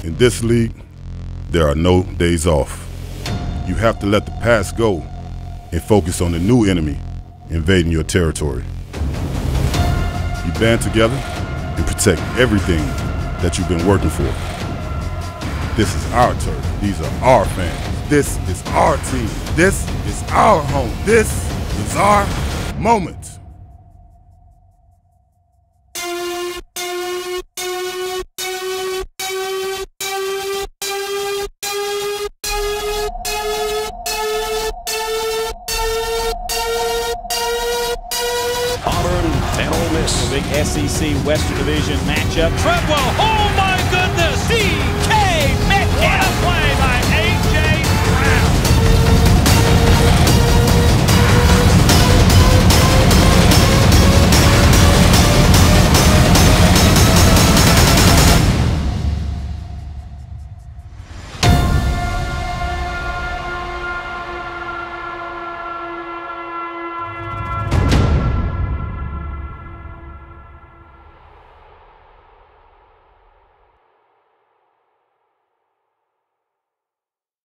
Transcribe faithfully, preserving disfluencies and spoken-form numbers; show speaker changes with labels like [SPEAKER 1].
[SPEAKER 1] In this league, there are no days off. You have to let the past go and focus on the new enemy invading your territory. You band together and protect everything that you've been working for. This is our turf. These are our fans. This is our team. This is our home. This is our moment.
[SPEAKER 2] Auburn and Ole Miss. A big S E C Western Division matchup. Treadwell, oh my!